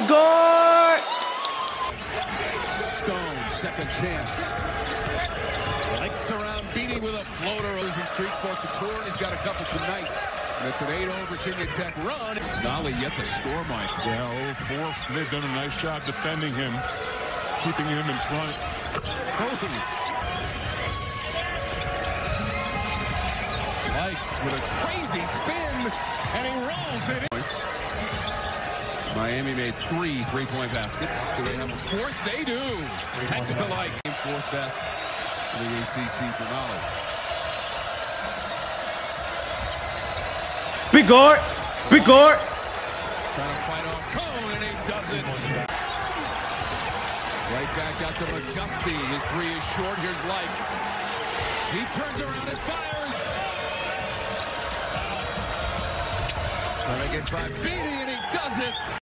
Big guard. Stone, second chance. Lykes around, beating with a floater. Losing streak for Couture. He's got a couple tonight. It's an 8-0 Virginia Tech run. Nolly yet to score, Mike. Yeah, 0-4. They've done a nice job defending him, keeping him in front. Lykes with a crazy spin, and he rolls it in. Miami made 3 3-point baskets. Do they have a fourth? They do. Thanks to Lykes. Fourth best in the ACC for Nolly. Big guard. Big guard. Trying to fight off Cone, and he doesn't. Right back out to McGusty. His 3 is short. Here's Lykes. He turns around and fires. Trying to get by Beatty, and he does it.